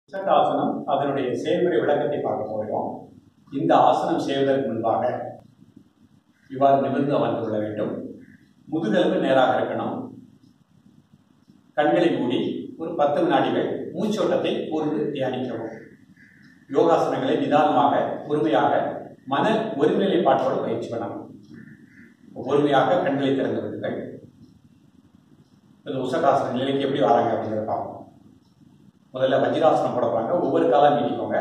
ஆசனம் அதனுடைய செயல்முறை விளக்கத்தை பார்க்க போகிறோம். இந்த ஆசனம் செய்வதற்கு முன்பாக இவ்வாறு நிமிர்ந்து அமர்ந்து கொள்ள வேண்டும். முதுகெலும்பு நேராக இருக்கணும். கண்களை மூடி ஒரு 10 வினாடிகள் மூச்சோட்டத்தை கூர்ந்து தியானிக்கவும். யோகாசனங்களை நிதானமாக பொறுமையாக மன ஒருநிலைப்பாட்டோடு பயிற்சி பண்ணணும். பொறுமையாக கண்களை திறந்து விடுங்கள். இந்த உஷகாசன நிலைக்கு எப்படி வராங்க அப்படிங்கிறத பார்ப்போம். முதல்ல வஜ்ராசனம் போட போறாங்க. ஒவ்வொரு காலம் நீட்டிக்கோங்க.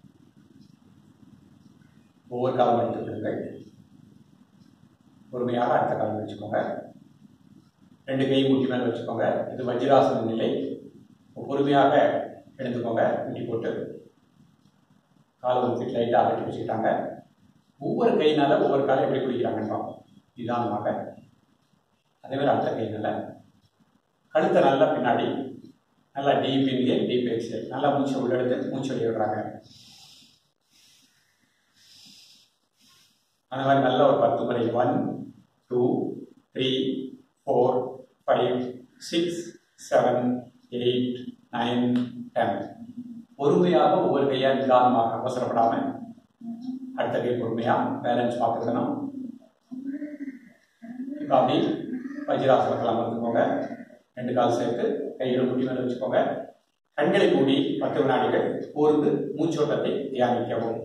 ஒவ்வொரு காலம் எடுத்துக்கொள்ளுங்கள். பொறுமையாக அடுத்த காலம் வச்சுக்கோங்க. 2 கை முட்டி மேலே வச்சுக்கோங்க. இது வஜ்ராசன நிலை. பொறுமையாக எடுத்துக்கோங்க. முட்டி போட்டு காலை ஒரு ஃபிட் லைட்டாக கட்டி வச்சுக்கிட்டாங்க. ஒவ்வொரு கையினால ஒவ்வொரு காலம் எப்படி பிடிக்கிறாங்கன்னு பார்ப்போம். நிதானமாக. அதே மாதிரி அடுத்த கையினால கழுத்தை நல்லா பின்னாடி நல்லா டீப் இன்ஹேல் டீப் எக்ஸ்ஹேல். நல்லா மூச்சை உள்ளெடுத்து மூச்சு வெளியே விடுறாங்க. அந்த மாதிரி நல்லா ஒரு 10 முறை 1 2 3 4 5 6 7 8 9 10. பொறுமையாக ஒவ்வொரு கையா நிதானமாக அவசரப்படாம அடுத்த கை பொறுமையா பேலன்ஸ் பார்த்துக்கணும். இப்போ அப்படி வஜ்ராசனத்தில் அமர்ந்துக்கோங்க. 2 கால் சேர்த்து கைகளை முட்டி மேலே வச்சுக்கோங்க. கண்களை மூடி 10 வினாடிகள் கூர்ந்து மூச்சோட்டத்தை தியானிக்கவும்.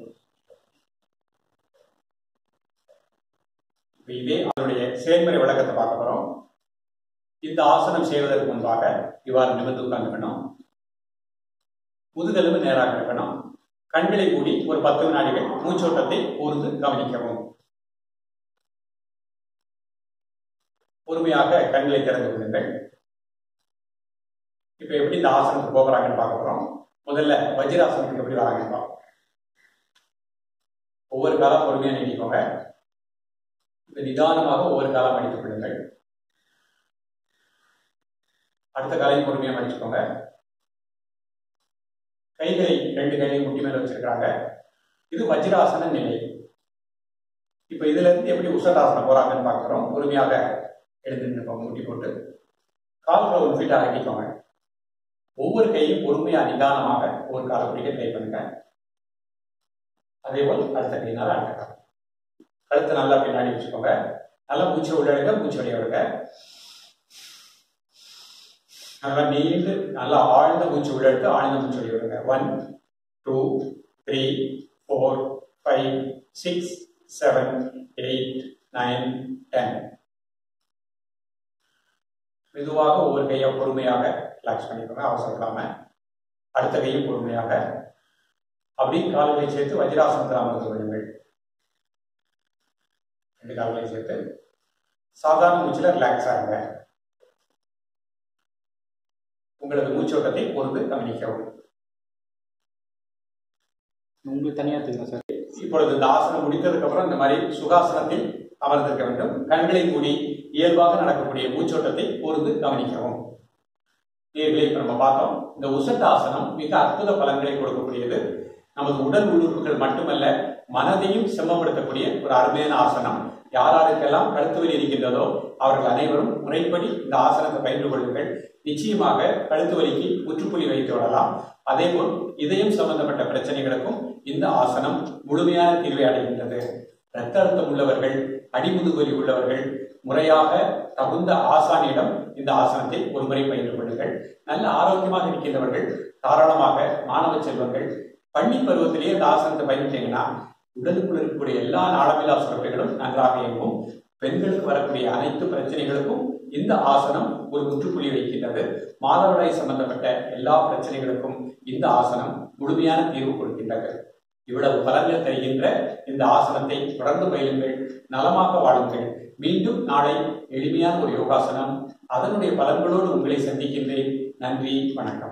இதே அதனுடைய செயல்முறை விளக்கத்தை பார்க்க போறோம். இந்த ஆசனம் செய்வதற்கு முன்பாக இவ்வாறு நிமிர்ந்து உட்கார்ந்துக்கணும். முதுகெலும்பு நேராக இருக்கணும். கண்களை மூடி ஒரு 10 வினாடிகள் மூச்சோட்டத்தை கூர்ந்து கவனிக்கவும். பொறுமையாக கண்களை திறந்து கொள்ளுங்கள். இப்ப எப்படி இந்த ஆசனத்துக்கு போகிறாங்கன்னு பார்க்க போறோம். முதல்ல வஜ்ராசனத்துக்கு எப்படி வராங்கன்னு பார்ப்போம். ஒவ்வொரு காலம் பொறுமையா நீட்டிக்கோங்க. இப்ப நிதானமாக ஒவ்வொரு காலம் அடித்துக் கொள்ளுங்கள். அடுத்த காலையும் பொறுமையா மடிச்சுக்கோங்க. கைகளை 2 கைகளையும் முட்டி மேல வச்சிருக்காங்க. இது வஜ்ராசன நிலை. இப்ப இதுல இருந்து எப்படி உஷதாசனம் போறாங்கன்னு பார்க்கிறோம். பொறுமையாக எடுத்து முட்டி போட்டு கால்களை ஒரு ஃபிட்டா அடிக்கோங்க. ஒவ்வொரு கையும் பொறுமையா நிதானமாக ஒரு காலை பிடிக்க ட்ரை பண்ணுங்க. அதே போல் அடுத்த கையினால அடுத்த காலம். கழுத்தை நல்லா பின்னாடி வச்சுக்கோங்க. நல்லா மூச்சு உள்ளெடுங்க, மூச்சு வெளியே விடுங்க. நல்லா நீண்டு நல்லா ஆழ்ந்த மூச்சு உள்ளெடுத்து ஆழ்ந்த மூச்சு வெளியே விடுங்க. 1 2 3 4 5 6 7 8 9 10. மெதுவாக ஒவ்வொரு கையை பொறுமையாக ரிலாக்ஸ் பண்ணிக்கோங்க. அவசரப்படாம அடுத்த கையும் பொறுமையாக அப்படி கால்களை சேர்த்து வஜ்ராசனத்தில் அமர்ந்து கொள்ளுங்கள். 2 கால்களை சேர்த்து சாதாரண மூச்சில் ரிலாக்ஸ் ஆகுங்க. உங்களது மூச்சோட்டத்தை பொறுத்து கவனிக்கவும். உங்களுக்கு தனியாக தெரியும் சார். இப்பொழுது இந்த ஆசனம் முடித்ததுக்கு அப்புறம் இந்த மாதிரி சுகாசனத்தில் அமர்ந்திருக்க வேண்டும். கண்களை மூடி இயல்பாக நடக்கக்கூடிய மூச்சோட்டத்தை பொறுத்து கவனிக்கவும். நேர்களை இப்ப நம்ம பார்த்தோம். இந்த உஷதாசனம் மிக அற்புத பலன்களை கொடுக்கக்கூடியது. நமது உடல் உறுப்புகள் மட்டுமல்ல, மனதையும் செம்மப்படுத்தக்கூடிய ஒரு அருமையான ஆசனம். யாராருக்கெல்லாம் கழுத்து வலி இருக்கின்றதோ அவர்கள் அனைவரும் முறைப்படி இந்த ஆசனத்தை பயின்று கொள்ளுங்கள். நிச்சயமாக கழுத்து வலிக்கு முற்றுப்புள்ளி வைத்து விடலாம். அதேபோல் இதயம் சம்பந்தப்பட்ட பிரச்சனைகளுக்கும் இந்த ஆசனம் முழுமையான தீர்வை அடைகின்றது. இரத்த அழுத்தம் உள்ளவர்கள், அடிமுதுகுவலி உள்ளவர்கள் முறையாக தகுந்த ஆசானியிடம் இந்த ஆசனத்தை ஒரு முறை பயின்று கொள்ளுங்கள். நல்ல ஆரோக்கியமாக இருக்கின்றவர்கள் தாராளமாக மாணவ செல்வங்கள் பள்ளி பருவத்திலேயே இந்த ஆசனத்தை பயின்றீங்கன்னா உடலுக்குள் இருக்கக்கூடிய எல்லா நாளமில்லா சுரப்பிகளும் நன்றாக இயங்கும். பெண்களுக்கு வரக்கூடிய அனைத்து பிரச்சனைகளுக்கும் இந்த ஆசனம் ஒரு முற்றுப்புள்ளி வைக்கின்றது. மாதவிடாய் சம்பந்தப்பட்ட எல்லா பிரச்சனைகளுக்கும் இந்த ஆசனம் முழுமையான தீர்வு கொடுக்கின்றது. இவ்வளவு பலன்கள் தருகின்ற இந்த ஆசனத்தை தொடர்ந்து பயிலுங்கள். நலமாக வாழுங்கள். மீண்டும் நாளை எளிமையான ஒரு யோகாசனம் அதனுடைய பலன்களோடு உங்களை சந்திக்கின்றேன். நன்றி, வணக்கம்.